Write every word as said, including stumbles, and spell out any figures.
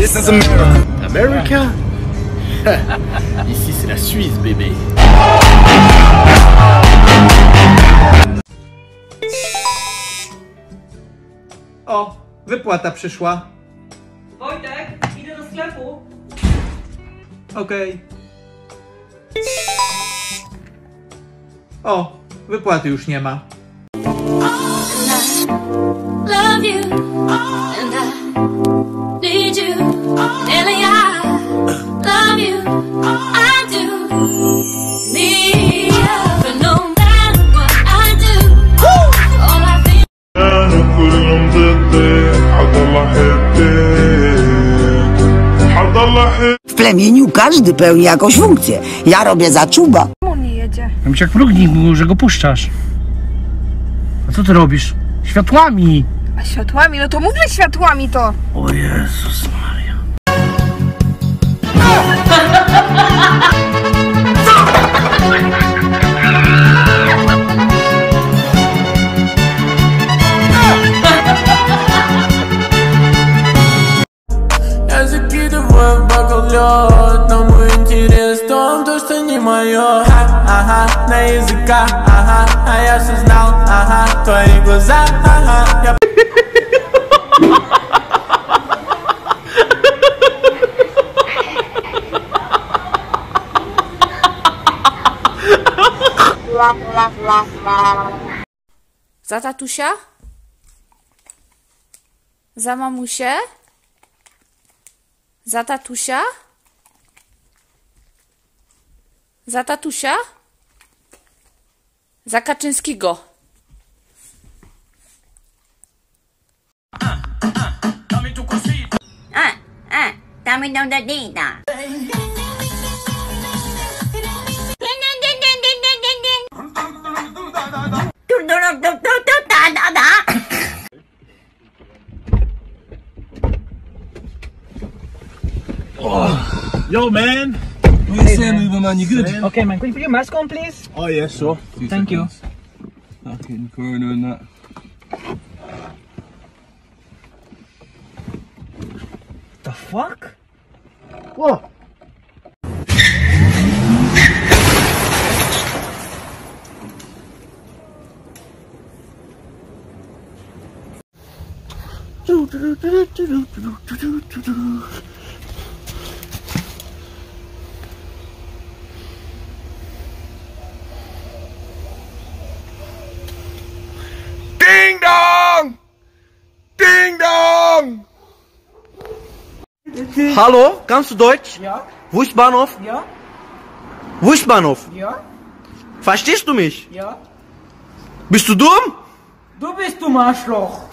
This is America. America? Ici c'est la Suisse, bébé. O, wypłata przyszła. Wojtek, idę do sklepu. Okej. O, wypłaty już nie ma. Love you, and I need you, and I love you, I do need you, but no matter what I do, all I think. W plemieniu każdy pełni jakąś funkcję. Ja robię za czuba. On nie jedzie. Jak mrugnik mu, że go puszczasz. A co ty robisz? Światłami! A światłami? No to mówię światłami to! O Jezus Maria. Я закидываю баклёт, но мой интерес в том, то, что не моё. Ага, на языках, ага, а я все знал, ага, твои глаза, ага, я... Za tatusia? Za mamusię? Za tatusia? Za tatusia? Za Kaczyńskiego. Ah, ah, dami daw na dita. Yo, man. Hey, man. Man, you good? Okay, man. Can you put your mask on, please? Oh, yeah, sure. Two Thank seconds. you. Fucking corona and that. The fuck? What? Ding dong! Ding dong! Hallo, kannst du Deutsch? Ja. Wo ist Bahnhof? Ja. Wo ist Bahnhof? Ja. Verstehst du mich? Ja. Bist du dumm? Du bist du Arschloch.